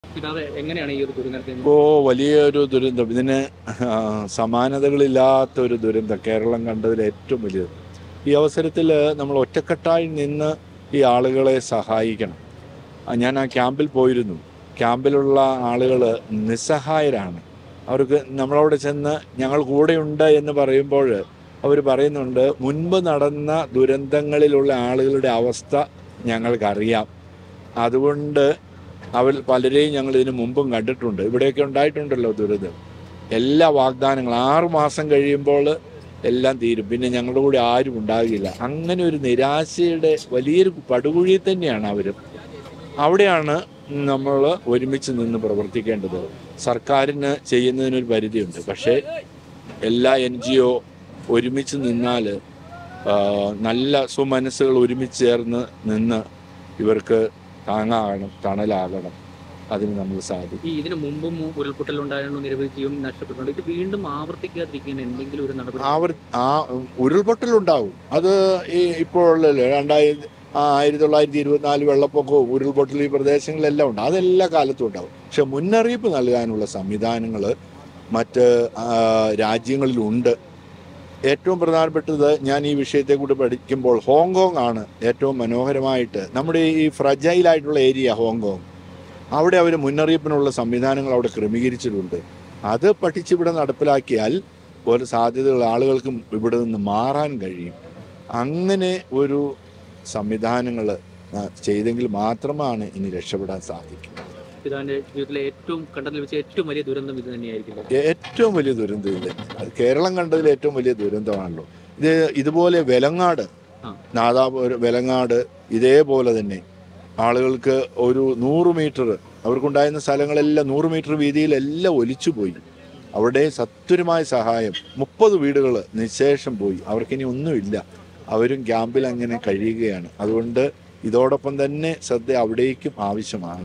പിതാവേ എങ്ങനെയാണ് ഈ ഒരു ദുരന്തത്തെ വലിയൊരു ദുരന്തം. ഇതിന് സമാനതകളില്ലാത്ത ഒരു ദുരന്തം കേരളം കണ്ടതിൽ ഏറ്റവും വലിയത്. ഈ അവസരത്തിൽ നമ്മൾ ഒറ്റക്കെട്ടായി നിന്ന് ഈ ആളുകളെ സഹായിക്കണം. ഞാൻ ആ ക്യാമ്പിൽ പോയിരുന്നു. ക്യാമ്പിലുള്ള ആളുകൾ നിസ്സഹായരാണ്. അവർക്ക് നമ്മളവിടെ ചെന്ന് ഞങ്ങൾ കൂടെയുണ്ട് എന്ന് പറയുമ്പോൾ അവർ പറയുന്നുണ്ട്, മുൻപ് നടന്ന ദുരന്തങ്ങളിലുള്ള ആളുകളുടെ അവസ്ഥ ഞങ്ങൾക്കറിയാം. അതുകൊണ്ട് പലരെയും ഞങ്ങൾ ഇതിനു മുമ്പും കണ്ടിട്ടുണ്ട്. ഇവിടെയൊക്കെ ഉണ്ടായിട്ടുണ്ടല്ലോ ദുരിതം. എല്ലാ വാഗ്ദാനങ്ങളും 6 മാസം കഴിയുമ്പോൾ എല്ലാം തീരും, പിന്നെ ഞങ്ങളുടെ കൂടെ ആരും ഉണ്ടാകില്ല. അങ്ങനെ ഒരു നിരാശയുടെ വലിയൊരു പടുകുഴിയിൽ തന്നെയാണ് അവരും. അവിടെയാണ് നമ്മൾ ഒരുമിച്ച് നിന്ന് പ്രവർത്തിക്കേണ്ടത്. സർക്കാരിന് ചെയ്യുന്നതിനൊരു പരിധിയുണ്ട്, പക്ഷേ എല്ലാ NGO ഒരുമിച്ച് നിന്നാൽ, നല്ല സുമനസ്സുകൾ ഒരുമിച്ച് ചേർന്ന് നിന്ന് ഇവർക്ക് താങ്ങാകണം, തണലാകണം. അതിന് നമ്മൾ സാധിക്കും. ഇതിനു മുമ്പും ഉരുൾപൊട്ടലുണ്ടായിരുന്നു, നിരവധി ജീവൻ നഷ്ടപ്പെട്ടിട്ടുണ്ട്. ഇത് വീണ്ടും ആവർത്തിക്കാതിരിക്കാൻ എന്തെങ്കിലും ഒരു നടപടി? ഉരുൾപൊട്ടലുണ്ടാവും. അത് ഇപ്പോഴല്ലോ 1924 വെള്ളപ്പൊക്കവും ഉരുൾപൊട്ടൽ ഈ പ്രദേശങ്ങളിലെല്ലാം ഉണ്ട്. അതെല്ലാ കാലത്തും ഉണ്ടാവും. പക്ഷെ മുന്നറിയിപ്പ് നൽകാനുള്ള സംവിധാനങ്ങൾ മറ്റ് രാജ്യങ്ങളിലുണ്ട്. ഏറ്റവും പ്രധാനപ്പെട്ടത്, ഞാൻ ഈ വിഷയത്തെ കൂടി പഠിക്കുമ്പോൾ ഹോങ്കോങ് ആണ് ഏറ്റവും മനോഹരമായിട്ട്. നമ്മുടെ ഈ ഫ്രജൈലായിട്ടുള്ള ഏരിയ ഹോങ്കോങ്, അവിടെ അവർ മുന്നറിയിപ്പിനുള്ള സംവിധാനങ്ങൾ അവിടെ ക്രമീകരിച്ചിട്ടുണ്ട്. അത് പഠിച്ചിവിടെ നടപ്പിലാക്കിയാൽ ഒരു സാധ്യതകൾ ആളുകൾക്കും ഇവിടെ നിന്ന് മാറാൻ കഴിയും. അങ്ങനെ ഒരു സംവിധാനങ്ങൾ ചെയ്തെങ്കിൽ മാത്രമാണ് ഇനി രക്ഷപ്പെടാൻ സാധിക്കും. പിതാവിന്റെ ജീവിതത്തിലെ കണ്ടതിൽ വെച്ച് ഏറ്റവും വലിയ ദുരന്തം ഇത് തന്നെയായിരിക്കും. ഏറ്റവും വലിയ ദുരന്തം ഇത്. അത് കേരളം കണ്ടതിൽ ഏറ്റവും വലിയ ദുരന്തമാണല്ലോ ഇതുപോലെ വെലങ്ങാട് ഇതേപോലെ തന്നെ ആളുകൾക്ക് ഒരു 100 മീറ്റർ, അവർക്കുണ്ടായിരുന്ന സ്ഥലങ്ങളെല്ലാം 100 മീറ്റർ വീതിയിലെല്ലാം ഒലിച്ചുപോയി. അവിടെ സത്വരമായ സഹായം. 30 വീടുകൾ നിശേഷം പോയി. അവർക്കിനി ഒന്നുമില്ല. അവരും ക്യാമ്പിൽ അങ്ങനെ കഴിയുകയാണ്. അതുകൊണ്ട് ഇതോടൊപ്പം തന്നെ ശ്രദ്ധ അവിടേക്കും ആവശ്യമാണ്.